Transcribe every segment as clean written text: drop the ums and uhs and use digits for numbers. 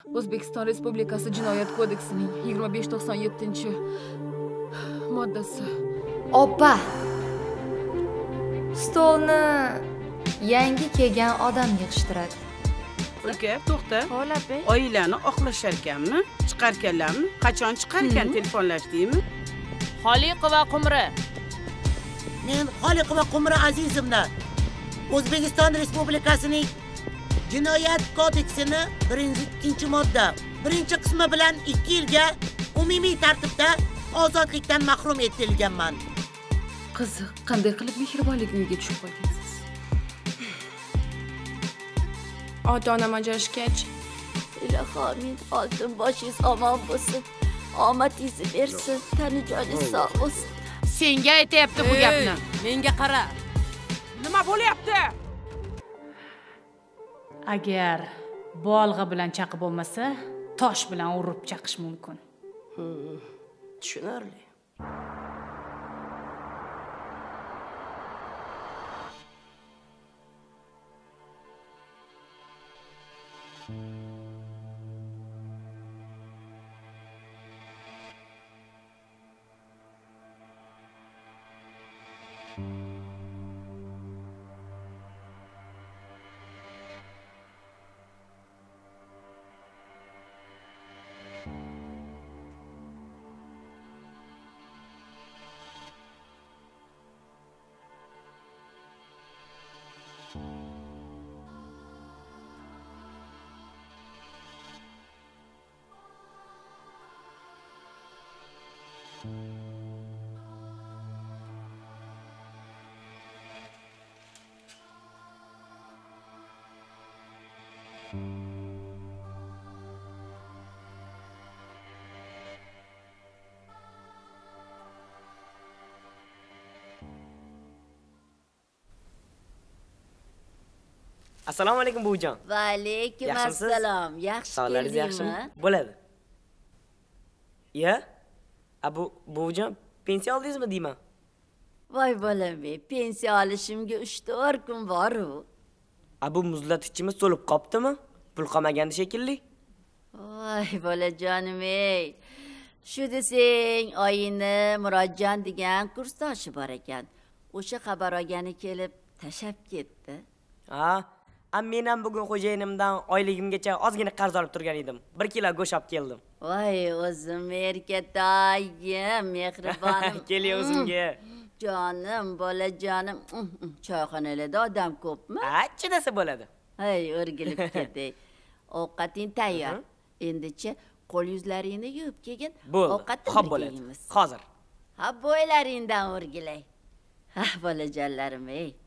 O'zbekiston Respublikasi Jinoyat kodeksining 2597-moddasi. Opa. Stolni yangi kelgan odam yig'ishtiradi. Uka, to'xta. Xo'labi. Oilani oqlashar ekanmi? Chiqarkanlarmi? Qachon chiqar ekan telefonlashdingmi? Xoliqova Qumri. Men Xoliqova Qumri Azizovna. O'zbekiston Respublikasining Jinoyat kodeksini 1-2-modda 1-qismi bilan 2 yilga umumiy tartibda ozodlikdan mahrum etilganman. Qiziq, qanday qilib mehribonlik uyiga tushib qolgansiz? Ota-onam ajrashgach, Ilohim, oltin boshingiz omon bo'lsin. Omadingizni bersin, tani joningiz sog' bo'lsin. Senga aytayapti bu gapni. menga qara. Nima bo'lyapti? Agar bolg'a bilan chaqib bo'lmasa, tosh bilan urib chaqish mumkin. Tushunarli. Assalomu alaykum buvijon. Va alaykum assalom. Yaxshi Sog'laringiz yaxshimi? Bo'ladi. Bu buvijon, pensiya oldingizmi deyman? Voy bolam, pensiya olishimga 3-4 kun bor-u. Bu muzlatgichimiz to'lib qoptimi? Pul qolmagandi shekilli. Voy bolajonim, shu desang, oyini Murodjon degan kursdoshi bor ekan. O'sha xabar olgani kelib tashab ketdi. Men ham bugun xo'jayinimdan oyligimgacha ozgina qarz olib turgan edim. 1 kilo go'sht olib keldim. Voy o'zim erkatoyim, mehribonim. Keling o'zimga. Jonim, bolajonim. Choyxonalarda odam ko'pmi? Chidasa bo'ladi. Hay, o'rgilib ketay. Ovqating tayyor. Endichi qo'l yuzlaringni yuvib kelgin. Ovqatni xo'p bo'ladi. Hozir. Bo'ylaringdan o'rgilay. Bolajonlarim,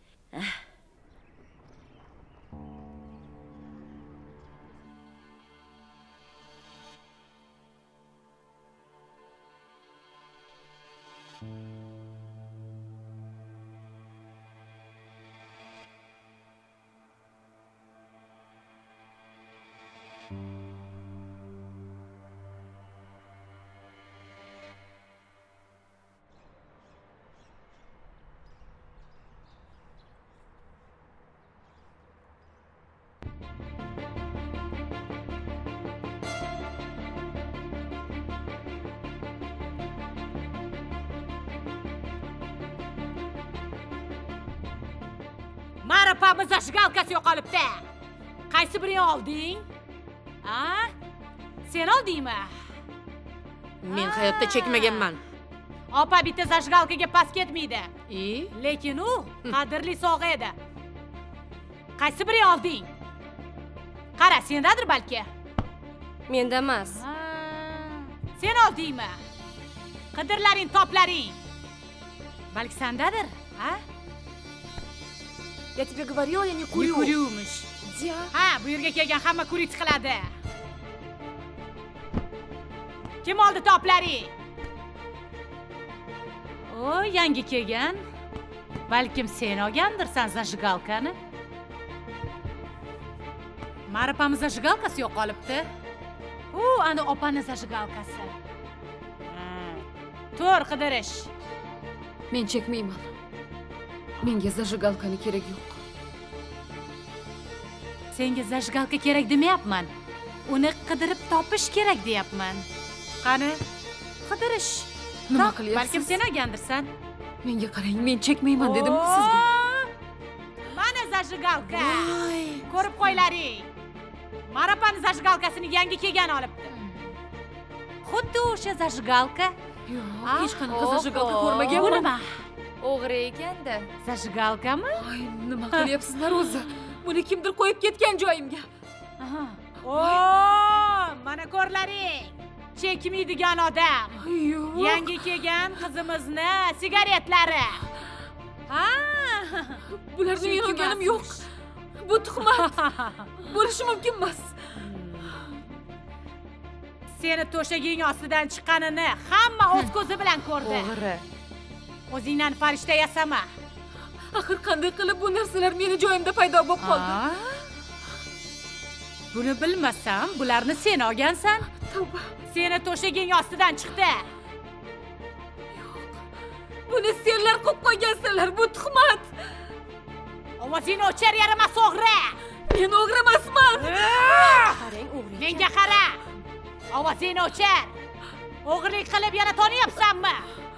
Marapamiz zashgalkasi yo'qolibdi. Qaysi birini olding? Sen oldingmi? Men hayotda chekmaganman. Opa bitta zashgalkaga pas ketmaydi. Lekin u qadrli sovg'a edi. Qaysi birini olding? Qara, sendadir balki. Menda emas. Sen oldingmi? Qidirlaring, toplaring. Balki sendadir, Я тебе говорила, я не курю. Не kuriymish. Bu yerga kelgan hamma kurit qiladi. Kim oldi toplaring? Yangi kelgan. Balkim sen olgandirsan zashgalkani. Marapamiz zashgalkasi yo'qolibdi. Ana opani zashgalkasi. Tur qidirish. Men chekmayman. Menga zashgalkani kerak yo'q. Senga zashgalka kerak demayapman. uni qidirib topish kerak deyapman. Qani, qidirish. Nima Top, qilyapsiz? Balkim sen olgandirsan. Menga qarang, men chekmayman dedim-ku sizga. Mana zajigalka. Ko'rib qo'ylaring. Marapani zajigalkasini yangi kelgan olibdi. Xuddi o'sha zajigalka. Yo'q, hech qanaqa zajigalka ko'rmaganman. Bu nima? O'g'ri ekanda. Zajigalkami? Ay, nima qilyapsizlar o'zi? Buni kimdir qo'yib ketgan joyimga. Mana ko'rlaring. Chekmaydigan odam. Yo'q. Yangi kelgan qizimizni sigaretlari. Bularni men olganim yo'q. Bu tuhmat. Bo'lishi mumkin emas. Seni to'shaging ostidan chiqqanini hamma o'z ko'zi bilan ko'rdi. O'g'ri. O'zingdan farishta yasama. Axir qanday qilib bu narsalar meni joyimda paydo bo'lib qoldi? Buni bilmasam, bularni sen olgansan. Tavba. Seni to'shaging ostidan chiqdi. Buni senlar qilib qo'ygansanlar. Bu tuhmat. Ovozingni o'chir, yaramas o'g'ri. Men o'g'ri emasman. Qarang, o'g'ri. Menga qara. Ovozingni o'chir. O'g'irlik qilib yana tonyapsanmi?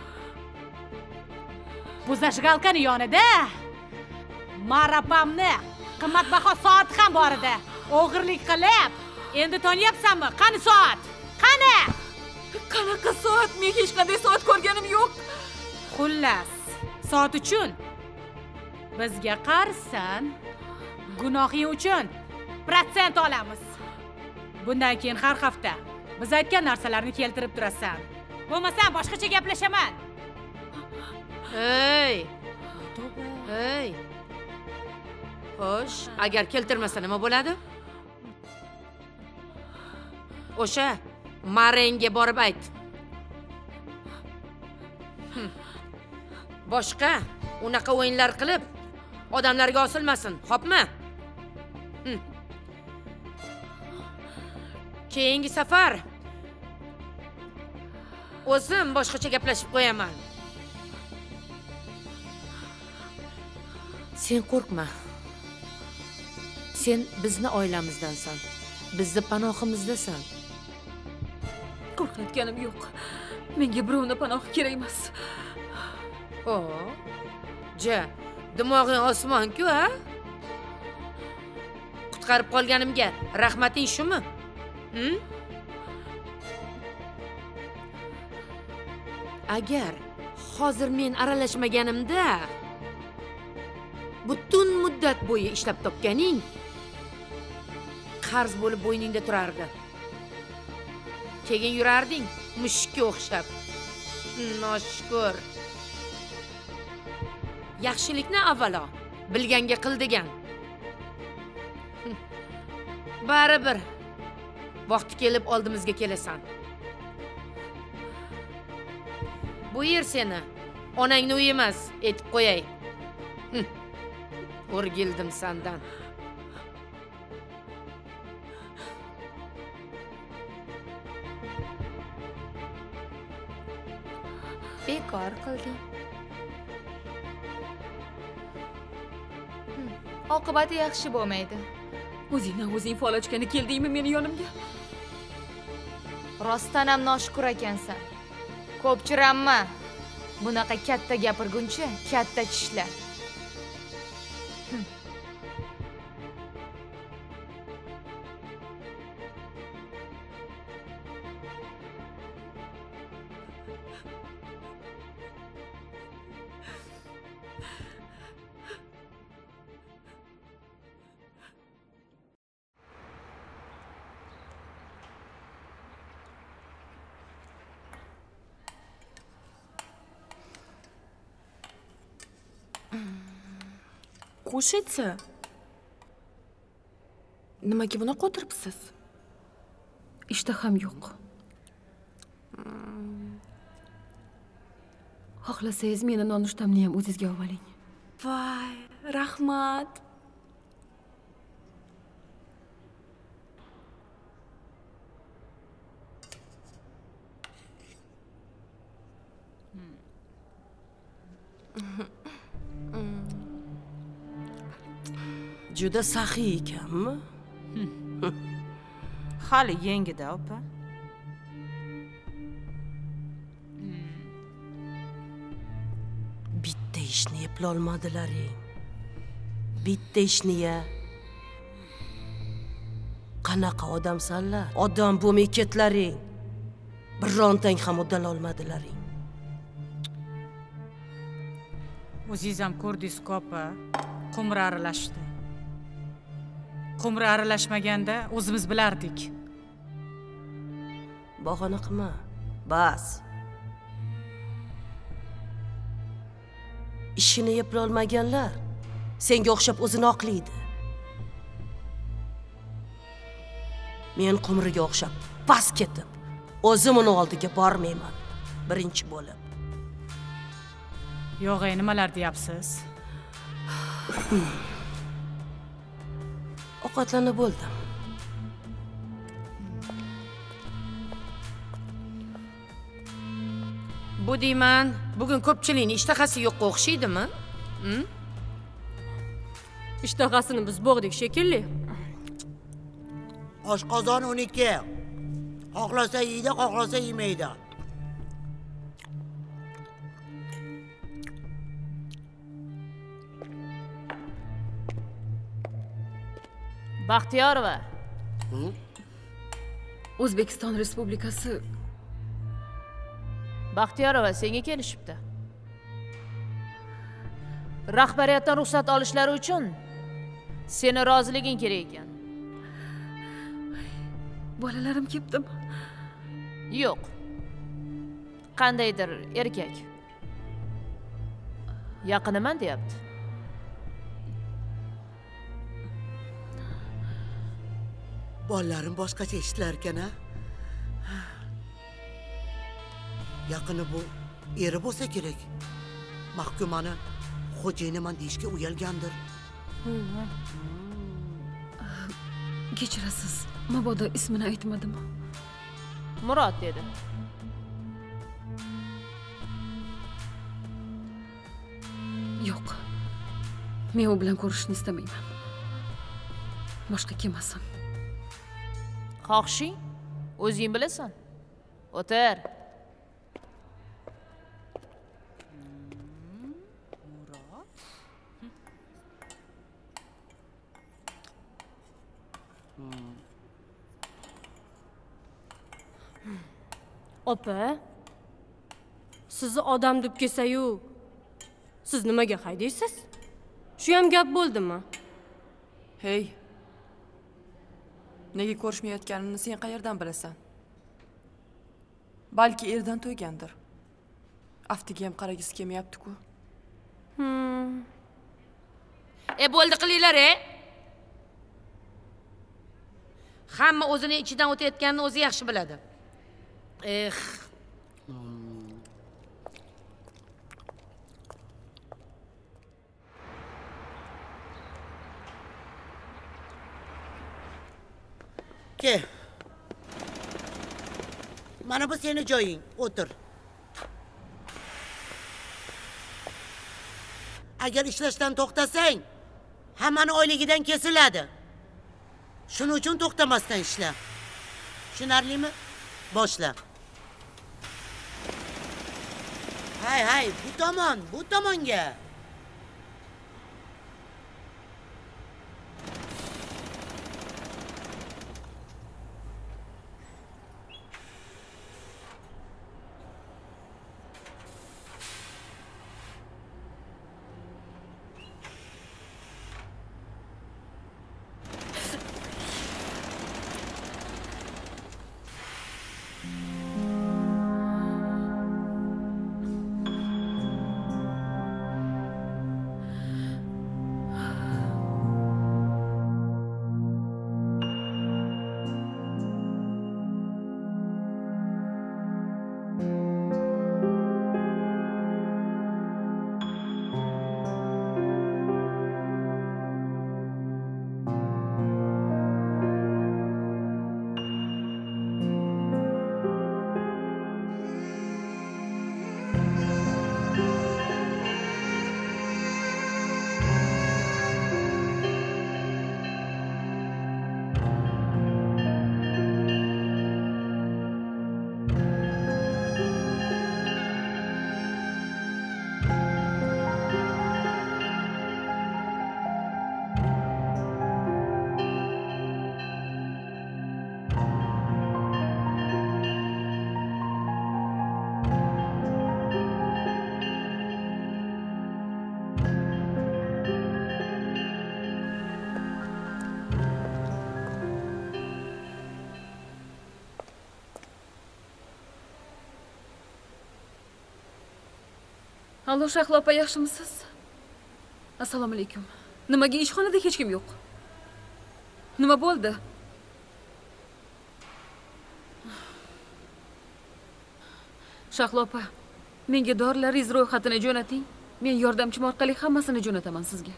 Bu zajgalkani yonida marapamni qimmatbaho soat ham bor edi. O'g'irlik qilib endi tonyapsanmi? Qani soat? Qani? Qanaqa soat? Men hech qanday soat ko'rganim yo'q. Xullas, soat uchun bizga qarsan, gunohing uchun protsent olamiz. Bundan keyin har hafta biz aytgan narsalarni keltirib turasan. Bo'lmasa boshqacha gaplashaman. Ey! Ey! Xo'sh, agar keltirmasa nima bo'ladi? O'sha Marenga borib ayt. Boshqa unaqa o'yinlar qilib odamlarga osilmasin, xo'pmi? Keyingi safar o'zim boshqacha gaplashib qo'yaman. Sen qo'rqma. Sen bizni oilamizdansan. Bizni panohimizdasan. Qo'rqayotganim yo'q. Menga birovning panohi kerak emas. Dimog'ing osmon-ku, ha? Qutqarib qolganimga rahmating shumi? Agar hozir men aralashmaganimda butun muddat bo'yi ishlab topganing qarz bo'lib bo'yningda turardi. Keyin yurarding mushukka o'xshab. Noshukur. Yaxshilikni avvalo bilganga qil degan. Baribir vaqti kelib oldimizga kelasan. Bu yer seni onangning uyi emas, aytib qo'yay. O'rgildim sendan. Bekor qilding. Oqibati yaxshi bo'lmaydi. O'zingdan o'zing fol ochgani keldingmi meni yonimga? Rostdan ham noshukur ekansan. Ko'pchiranma. Bunaqa katta gapirguncha katta tishla. Qo'shitsa. Nimaga buni qo'tiribsiz? Ishtaham yo'q. Xohlasangiz meni nonushtamni ham o'zingizga olib oling. Voy, rahmat. Juda saxiy ekanmi? hali yengida opa. Bitta ishni eplolmadilaring. Bitta ishni-ya. Qanaqa odamsanlar? Odam bo'lmay ketlaring. Birontang ham uddalolmadilaring. O'zingiz ham ko'rdingiz-ku opa, Qumri aralashdi. Qumri aralashmaganda o'zimiz bilardik. Bahona qilma. Bas. Ishini eplolmaganlar senga o'xshab o'zini oqlaydi. Men Qumriga o'xshab past ketib, o'zim uni oldiga bormayman. Birinchi bo'lib. Yo'q, nimalar deyapsiz? Ovqatlanib bo'ldim. Bu deyman, bugun ko'pchilikning ishtahasi yo'qqa o'xshaydimi? Ishtahasini biz bo'g'dik shekilli. Oshqozon 12. Xohlasa yeydi, xohlasa yemaydi. Baxtiyorova. O'zbekiston Respublikasi. Baxtiyorova senga kelishibdi. Rahbariyatdan ruxsat olishlari uchun seni roziliging kerak ekan. Bolalarim ketdimi? Yo'q. Qandaydir erkak. Yaqiniman deyapti. Bolalarim boshqacha eshitlar ekan-a? Yaqini bu eri bo'lsa kerak. Mahkumani xo'jayiniman deyishga uyalgandir. Kechirasiz. Mabodo ismini aytmadimi? Murod dedi. Yo'q. Men u bilan ko'rishni istamayman. Boshqa kelmasin. Xohishing, o'zing bilasan. O'tir. Opa, sizni odam deb kelsa-yu, siz nimaga haydaysiz? Shu ham gap bo'ldimi? Hey. Nega ko'rishmayotganimni sen qayerdan bilasan? Balki erdan to'ygandir. Aftiga ham qaragisi kelmayapti-ku. Bo'ldi qilinglar, Hamma o'zini ichidan o'tayotganini o'zi yaxshi biladi. Ke. Mana bu seni joying. O'tir. Agar ishlashdan to'xtasang, hammani oyligidan kesiladi. Shuning uchun to'xtamasdan ishla. Tushunarlimi? Boshla. Hay, bu tomonga. Allo, Shahlo opa, yaxshimisiz? Assalomu alaykum. Nimaga ishxonada hech kim yo'q? Nima bo'ldi? Shahlo opa, menga dorilaringiz ro'yxatini jo'nating. Men yordamchim orqali hammasini jo'nataman sizga.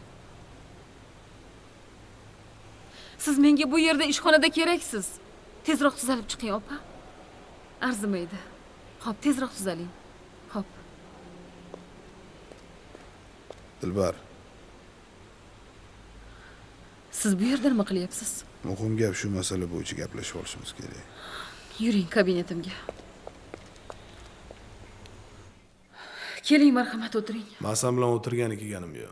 Siz menga bu yerda ishxonada keraksiz. Tezroq tuzalib chiqing, opa. Arzimaydi. Xo'p, tezroq tuzaling. Xo'p. Dilbar. Siz bu yerda nima qilyapsiz? Muhim gap shu masala bo'yicha gaplashib olishimiz kerak. Yuring kabinetimga. Keling, marhamat, o'tiring. Men sen bilan o'tirgani kelganim yo'q.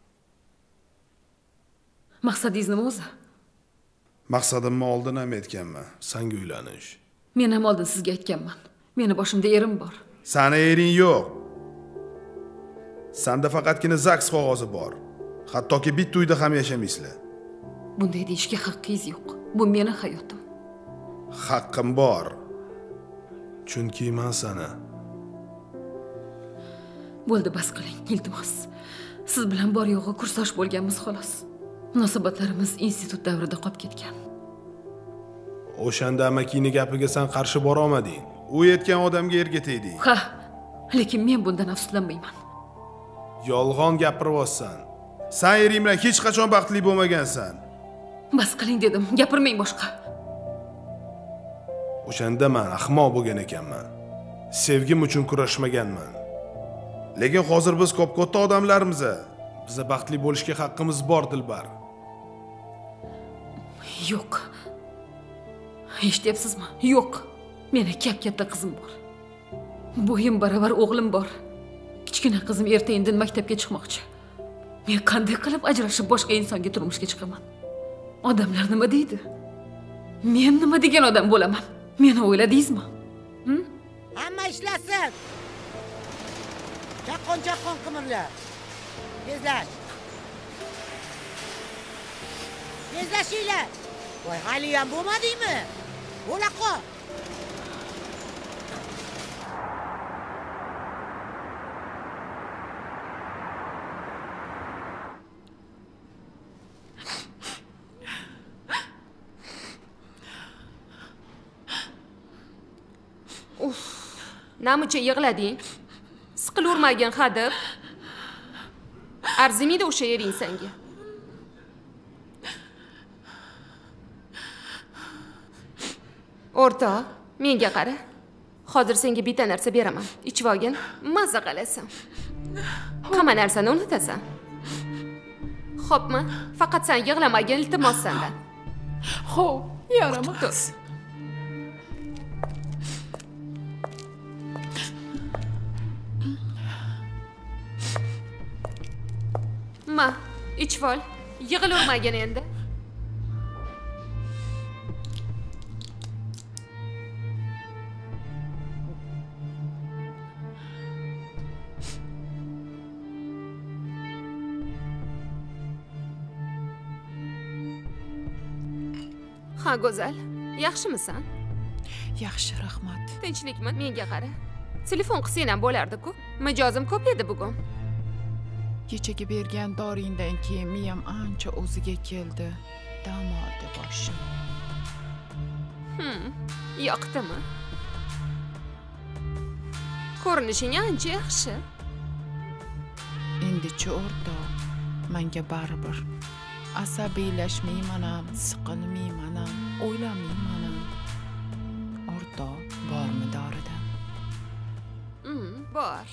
Maqsadingiz nima o'zi? Maqsadimni oldin ham aytganman. Senga uylanish. Men ham oldin sizga aytganman. Meni boshimda erim bor. Sani ering yo'q. Senda faqatgina ZAGS qog'ozi bor. Hattoki bitta uyda ham yashamaysizlar. Bunday deyishga haqqingiz yo'q. Bu meni hayotim. Haqqim bor. Chunki men seni. Bo'ldi, bas qiling, iltimos. Siz bilan bor yo'g'i kursosh bo'lganmiz xolos. Munosabatlarimiz institut davrida qolib ketgan. O'shanda amakini gapiga sen qarshi bora olmading. U aytgan odamga erga tegding. Ha, lekin men bundan afsuslanmayman. Yolg'on gapiryapsan. Sen ering bilan hech qachon baxtli bo'lmagansan. Bas qiling dedim, gapirmang boshqa. O'shanda men ahmoq bo'lgan ekanman. Sevgim uchun kurashmaganman. Lekin hozir biz ko'p-katta odamlarmiz. Bizga baxtli bo'lishga haqqimiz bor, Dilbar. Yo'q. Eshityapsizmi? Yo'q. Meni katta qizim bor. Bo'yim baravar o'g'lim bor. Kichkina qizim erta-indin maktabga chiqmoqchi. Men qanday qilib ajrashib boshqa insonga turmushga chiqaman? Odamlar nima deydi? Men nima degan odam bo'laman? Meni o'yladingizmi? Hamma ishlasin. Chaqqon qimirlar. Tezlash. Tezlashinglar. Voy, hali ham bo'lmadingmi? Bo'la qol. Namuncha yig'lading? Siqilurmagin hadeb. Arzimaydi o'sha yering senga. O'rtoq, menga qara. Hozir senga bitta narsa beraman. Ichib olgin, mazza qilasan. Hamma narsani unutasan. Xo'pmi? Faqat sen yig'lamagin, iltimos sendan. Xo'p, yaramas. Ma, ichib ol. Yig'ilurmagin endi. Ha, go'zal. Yaxshimisan? Yaxshi, rahmat. Tinchlikmi? Menga qara. Telefon qilsang ham bo'lardi-ku. Mijozim ko'p edi bugun. Kechaga bergan doringdan keyin miyam ancha o'ziga keldi. Dam oldi boshim. Yoqdimi? Ko'rinishing ancha yaxshi. Endi-chi o'rtoq, menga baribir. Asabiylashmayman ham, siqilmayman ham, o'ylamayman ham. O'rtoq, bormi doridan? Bor.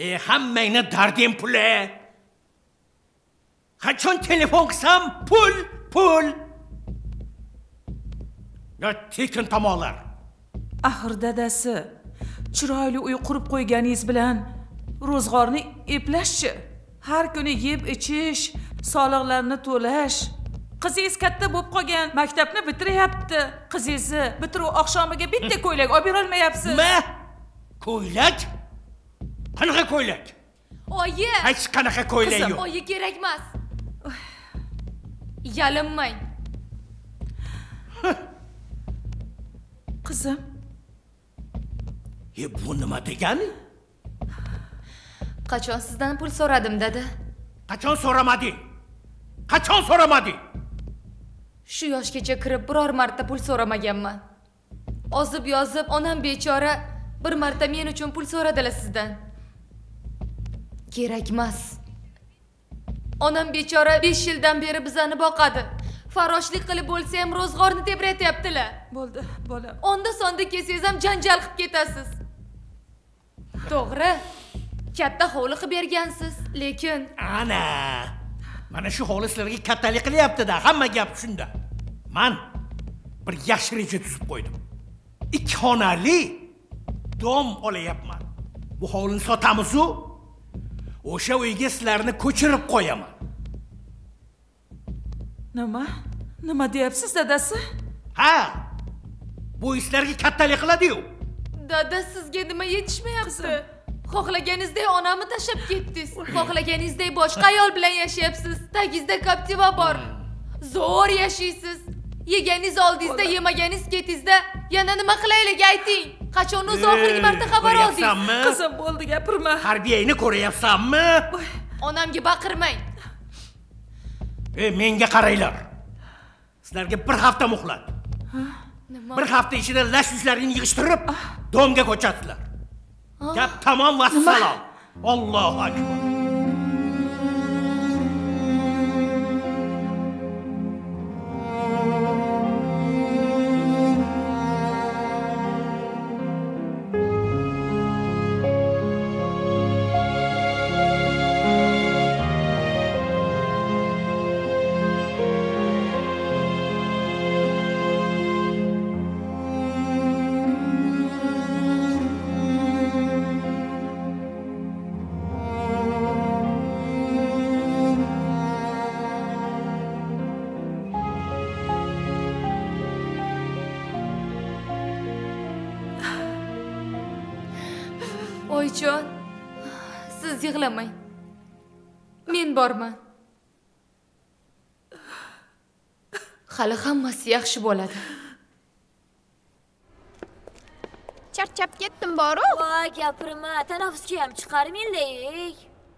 Hammangni darding puli. Qachon telefon qilsam pul. Ya tekin tomonlar. Axir dadasi, chiroyli uy qurib qo'yganingiz bilan ro'zg'orni eplashchi. Har kuni yeb ichish, soliqlarni to'lash. Qizingiz katta bo'lib qolgan, maktabni bitiryapti. Qizingizni bitiruv oqshomiga bitta ko'ylak olib bera olmayapsiz. Ko'ylak? Qanaqa ko'ylak? Oyi! Hech qanaqa ko'ylak yo'q. Oyi kerak emas. Yalinmang. Qizim. Bu nima degani? Qachon sizdan pul so'radim, dada? Qachon so'ramading? Qachon so'ramading? Shu yoshgacha kirib biror marta pul so'ramaganman. Ozib yozib onam bechora bir marta men uchun pul so'radilar sizdan. Kerak emas. Onam bechora 5 yildan beri bizani boqadi. Faroshlik qilib bo'lsa ham ro'zg'orni tebratyaptilar. Bo'ldi, bolam. Onda sonda kelsangiz ham janjal qilib ketasiz. To'g'ri. Katta hovli qilib bergansiz, lekin ana mana shu hovli sizlarga kattalik qilyapti-da, hamma gap shunda. Men bir yaxshi reja tuzib qo'ydim. 2 xonali dom olayapman. Bu hovlini sotamiz-u, o'sha uyga sizlarni ko'chirib qo'yaman. Nima deyapsiz, dadasi? Ha. Bu sizlarga kattalik qiladi-yu. Dada, sizga nima yetishmayapti? Xohlaganingizdek onamni tashlab ketdingiz. Xohlaganingizdek boshqa ayol bilan yashayapsiz. Tagingizda Captiva bor. Zo'r yashaysiz. Yeganingiz oldingizda, yemaganingiz ketingizda yana nima qilaylik ayting. Qachon o'zi oxirgi marta xabar oldingiz? Qizim, bo'ldi, gapirma. Tarbiyangni ko'ryapsanmi? Onamga baqirmang. Menga qaranglar. Sizlarga bir hafta muhlat. Bir hafta ichida lash yuzlarini yig'ishtirib, domga ko'chatsizlar. Gap tamom vassalom. Allohu akbar. Oyjon, siz yig'lamang. Men borman. Hali hammasi yaxshi bo'ladi. Charchab ketdim boru. Voy, gapirma, tanaffusga ham chiqarmaylik.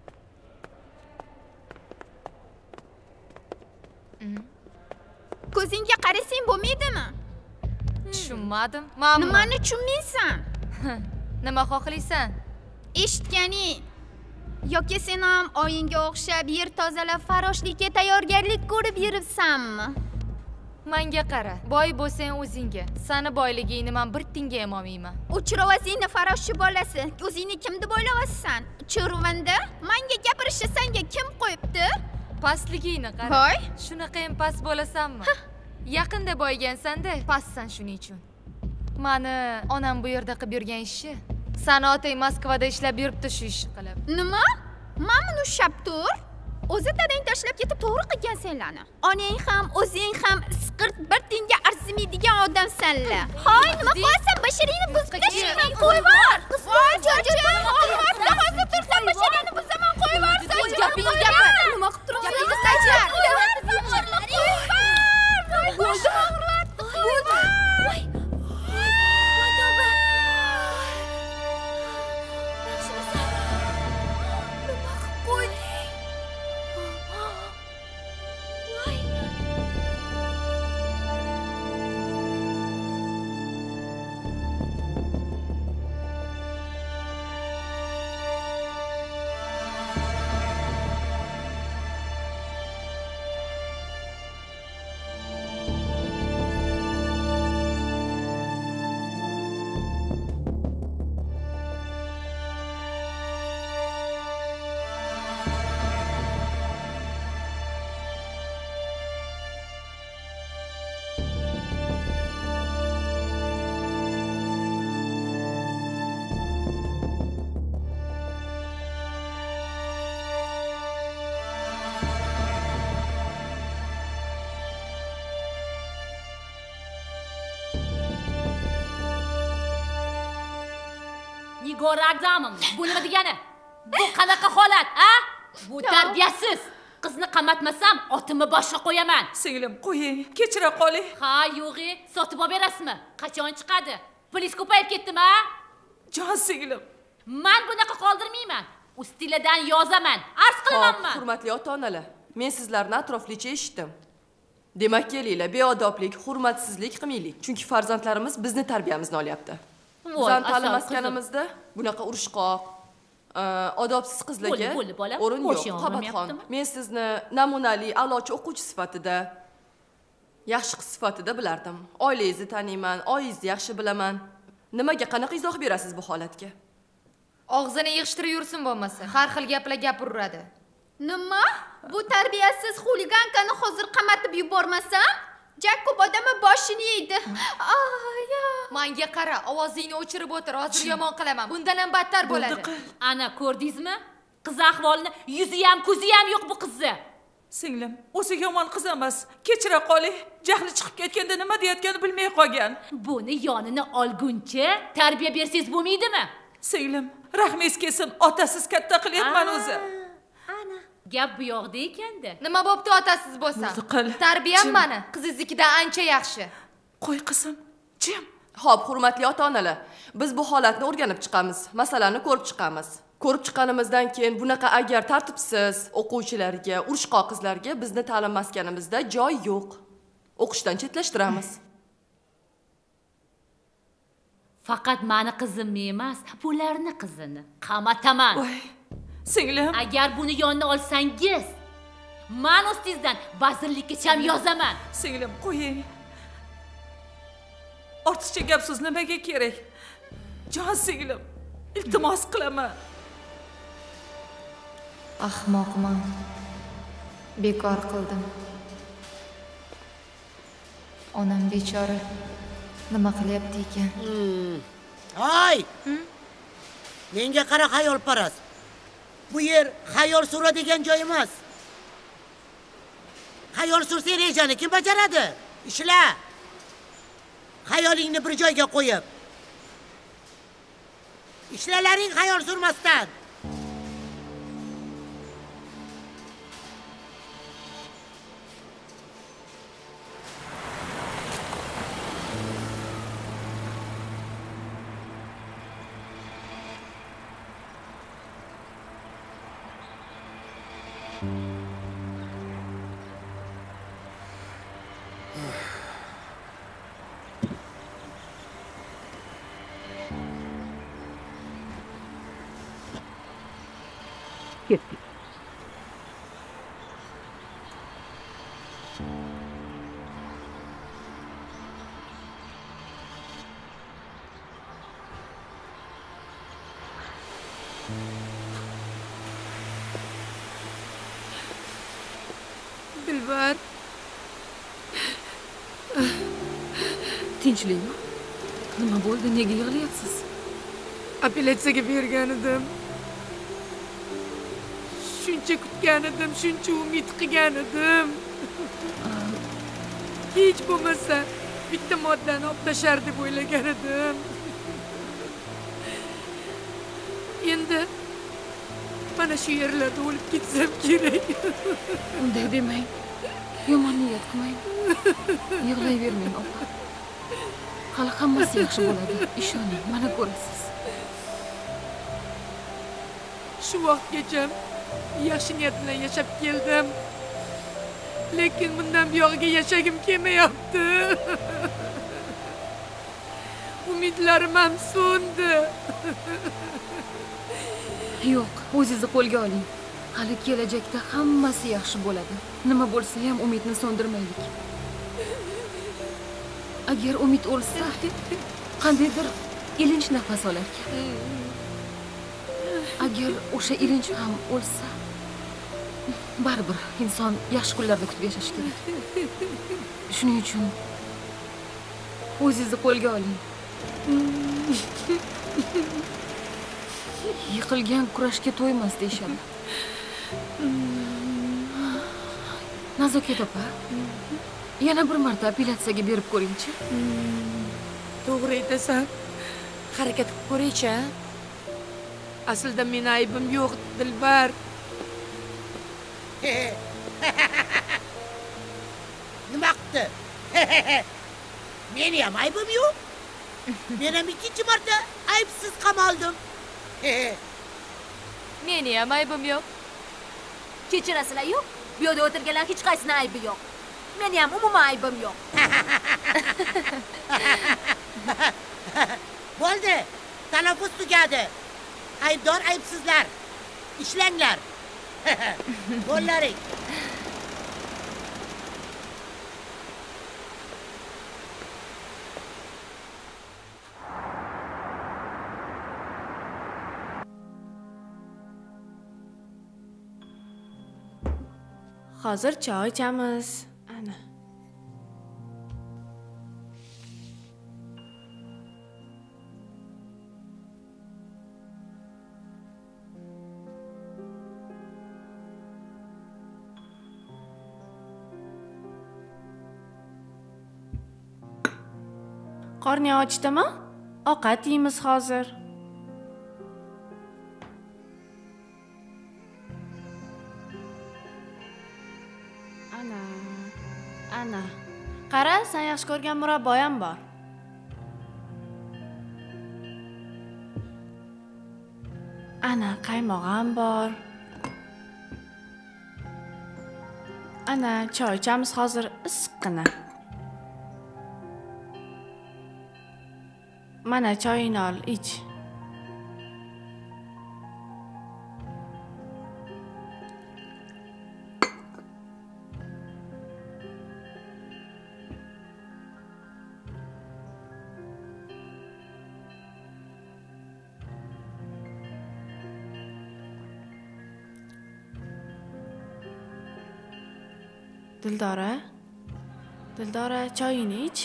Ko'zingga qarasang bo'lmaydimi? Tushunmadim. Nimani tushunmaysan? Nima xohlaysan? Eshitganing. Yoki sen ham oyingga o'xshab yer tozalab faroshlikka tayyorgarlik ko'rib yuribsanmi? Menga qara, boy bo'lsang o'zingga. Sani boyligingni men bir tinga ham olmayman. Uchrovasingni faroshchi bolasi. O'zingni kim deb o'ylayapsan? Churvanda? Menga gapirishni senga kim qo'yibdi? Pastligingni qara. Voy, shunaqa ham past bo'lasanmi? Yaqinda boygansan-da, pastsan shuning uchun. Mani onam bu yerda qilib yurgan ishi. Sani otang Moskvada ishlab yuribdi shu ishni qilib. Nima? Mamni ushlab tur. O'zi dadang tashlab ketib to'g'ri qilgan senlarni. Onang ham, o'zing ham isqirt bir tinga arzimaydigan odamsanlar. Hoy, nima qilasan? Bashiringni buzib tashlab qo'yvar. Voy, cho'chim, hozir tursan bashiringni buzaman qo'yvar. Gapingiz gapir. Nima qilib turibsiz? Igoragdamim. Bu nima degani? Bu qanaqa holat, a? Bu tarbiyasiz. Qizni qamatmasam, otimni boshqa qo'yaman. Singlim, qo'ying, kechira qoling. Ha, yo'g'i, sotib olib berasizmi? Qachon chiqadi? Pulingiz ko'payib ketdimi, a? Jon singlim. Men bunaqa qoldirmayman. Ustiladan yozaman. Arz qilamanmi? Hurmatli ota-onalar, men sizlarni atroflicha eshitdim. Demak, kelinglar, beodoblik, hurmatsizlik qilmaylik, chunki farzandlarimiz bizni tarbiyamizni olyapti. Bizning ta'lim maskanimizda bunaqa urushqoq, odobsiz qizlarga o'rin yo'q. Qobatxon, men sizni namunali, a'lochi o'quvchi sifatida, yaxshi qiz sifatida bilardim. Oilangizni taniyman, oilangizni yaxshi bilaman. Nimaga qanaqa izoh berasiz bu holatga? Og'zini yig'ishtirib yursin bo'lmasa. Har xil gaplar gapiraveradi. Nima? Bu tarbiyasiz xuligankani hozir qamatib yubormasam, Jakob odamni boshini yeydi. Menga qara, ovozingni o'chirib o'tir, hozir yomon qilaman. Bundan ham battar bo'ladi. Ana ko'rdingizmi? Qiz ahvolini, yuzi ham, ko'zi ham yo'q bu qizni. Singlim, o'zi yomon qiz emas. Kechira qoling. Jahli chiqib ketganda nima deyotganini bilmay qolgan. Buni yonini olguncha tarbiya bersangiz bo'lmaydimi? Singlim, rahmingiz kelsin, otasiz katta qilyapman o'zi. Ana, gap bu yoqda ekanda. Nima bo'pti otasiz bo'lsa? Tarbiyam mani, qizingiznikidan ancha yaxshi. Qo'y qizim, jim. Xo'p, hurmatli ota-onalar, biz bu holatni o'rganib chiqamiz, masalani ko'rib chiqamiz. Ko'rib chiqqanimizdan keyin bunaqa agar tartibsiz o'quvchilarga, urushqoq qizlarga bizni ta'lim maskanimizda joy yo'q. O'qishdan chetlashtiramiz. Faqat meni qizimni emas, bularni qizini qamataman. Voy, singlim. Agar buni yonina olsangiz, men ustingizdan vazirlikka ham yozaman. Singlim, qo'ying. Ortiqcha gap so'z nimaga kerak? Jon singlim, iltimos qilaman. Ahmoqman. Bekor qildim. Onam bechora nima qilyapti ekan? Hay! Menga qara xayolparast. Bu yer xayol suradigan joy emas. Xayol sursang rejani kim bajaradi? Ishla. Xayolingni bir joyga qo'yib. Ishlalaring xayol surmasdan. Ketdik. Dilbar. Tinchlikmi? Nima bo'ldi? Nega yig'layapsiz? Apellyatsiyaga bergan edim. Shuncha kutgan edim, shuncha umid qilgan edim. Hech bo'lmasa bitta moddani olib tashar deb o'ylagan edim. Endi mana shu yerlarda o'lib ketsam kerak. Unday demang. Yomon niyat qilmang. Yig'layvermang, opa. Hali hammasi yaxshi bo'ladi. Ishoning, mana ko'rasiz. Shu vaqtgacha yaxshi niyat bilan yashab keldim. Lekin bundan buyog'iga yashagim kelmayapti. Umidlarim ham so'ndi. Yo'q, o'zingizni qo'lga oling. Hali kelajakda hammasi yaxshi bo'ladi. Nima bo'lsa ham umidni so'ndirmaylik. Agar umid o'lsa, qandaydir ilinj nafas olar ekan. Agar o'sha ilinj ham o'lsa, baribir inson yaxshi kunlarni kutib yashashi kerak. Shuning uchun o'zingizni qo'lga oling. Yiqilgan kurashga to'ymas deyishadi. Nazokat opa, yana bir marta apellyatsiyaga berib ko'ring-chi. To'g'ri aytasan. Harakat qilib ko'ray-chi. Aslida men aybim yo'q, Dilbar. Nima qildi? Meni ham aybim yo'q. Men ham ikkinchi marta aybsiz qamaldim. Meni ham aybim yo'q. Kechirasizlar yo'q. Bu yerda o'tirganlar hech qaysini aybi yo'q. Meni ham umuman aybim yo'q. Bo'ldi. Tanaffus tugadi. Aybdor aybsizlar. Ishlanglar. Qo'llaring. Hozir choy ichamiz. Ana. Qorning ochdimi? Ovqat yeymiz hozir. Ana. Qara, sen yaxshi ko'rgan murabboyam bor. Ana, qaymoq ham bor. Ana, choy ichamiz hozir issiqqina. Mana choyingni ol, ich. Dildora, choyingni ich.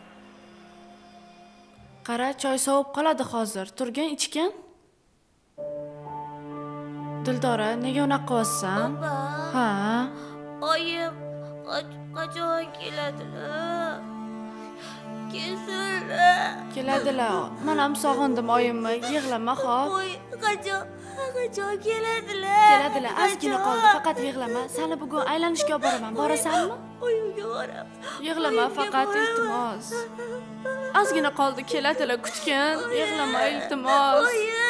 Qara, choy sovib qoladi hozir. Turgin, ichgin. Dildora, nega unaqa qilyapsan? Ha? Oyim qachon keladilar? Keladilar. Men ham sog'indim oyimni. Yig'lama, xo'p. Voy, qachon keladilar? Keladilar, ozgina qoldi. Faqat yig'lama. Seni bugun aylanishga olib boraman. Borasanmi? Oyimga boraman. Yig'lama, faqat iltimos. Ozgina qoldi, keladilar, kutgin. Yig'lama, iltimos.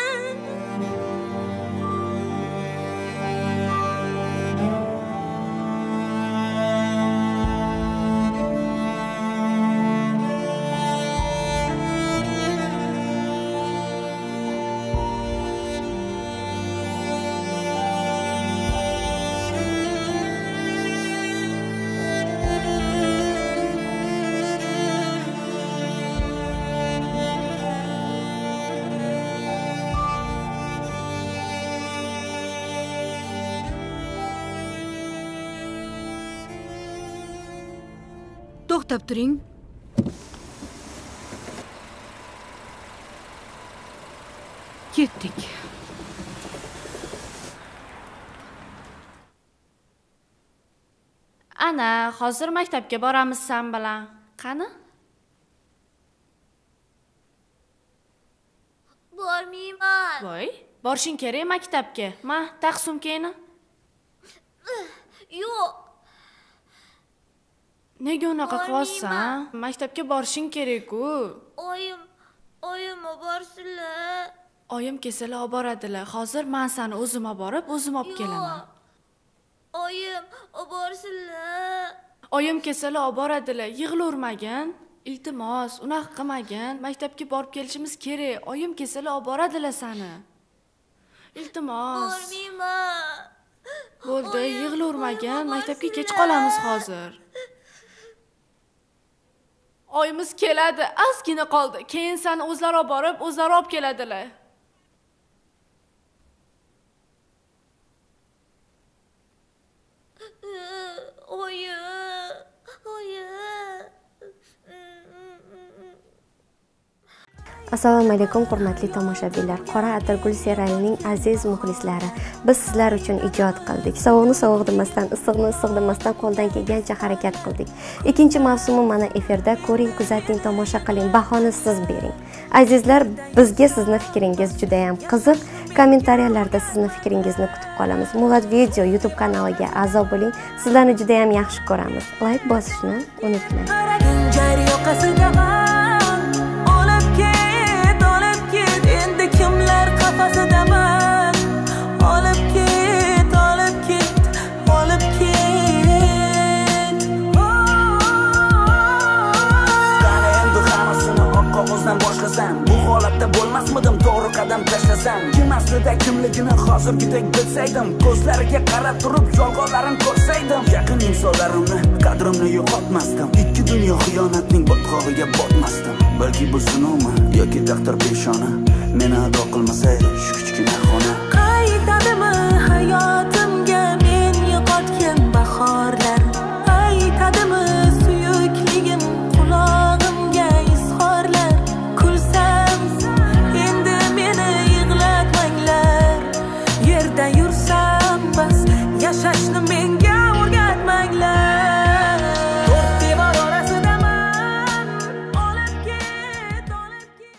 To'xtab turing. Ketdik. Ana, hozir maktabga boramiz sen bilan. Qani? Bormayman. Voy, borishing kerak maktabga. Ma, taq sumkangni. Yo'q. Nega unaqa qilyapsan? Maktabga borishing kerak-ku. Oyim borsinlar. Oyim kelsalar olib boradilar. Hozir men seni o'zim olib borib, o'zim olib kelaman. Oyim borsinlar. Oyim kelsalar olib boradilar. Yig'lavermagin. Iltimos, unaqa qilmagin. Maktabga borib kelishimiz kerak. Oyim kelsalar olib boradilar seni. Iltimos. Bormayman. Bo'ldi, yig'lavermagin. Maktabga kech qolamiz hozir. Oyimiz keladi, ozgina qoldi. Keyin seni o'zlari olib borib, o'zlari olib keladilar. Assalomu alaykum hurmatli tomoshabinlar. Qora atirgul serialining aziz muxlislari, biz sizlar uchun ijod qildik. Sovuqni sovuq demasdan, issiqni issiq demasdan qo'ldan kelgancha harakat qildik. Ikkinchi mavsumi mana efirda. Ko'ring, kuzating, tomosha qiling, bahoni siz bering. Azizlar, bizga sizni fikringiz juda ham qiziq. Kommentariyalarda sizni fikringizni kutib qolamiz. Mulat Video YouTube kanaliga a'zo bo'ling. Sizlarni juda ham yaxshi ko'ramiz. Like bosishni unutmang. Olib ket, endi kimlar qafasidaman? Olib ket, olib ket, olib ket. Qani endi hammasini oq qog'ozdan boshlasam, bu holatda bo'lmasmidim to'g'ri qadam tashlasam. Kim aslida kimligini hozirgidek bilsaydim, ko'zlariga qarab turib yolg'onlarini ko'rsaydim, yaqin insonlarimni qadrimni yo'qotmasdim, ikki dunyo xiyonatning botqog'iga botmasdim. Balki bu sinovmi yoki taqdir peshona meni ado qilmasaydi shu kichkina xona.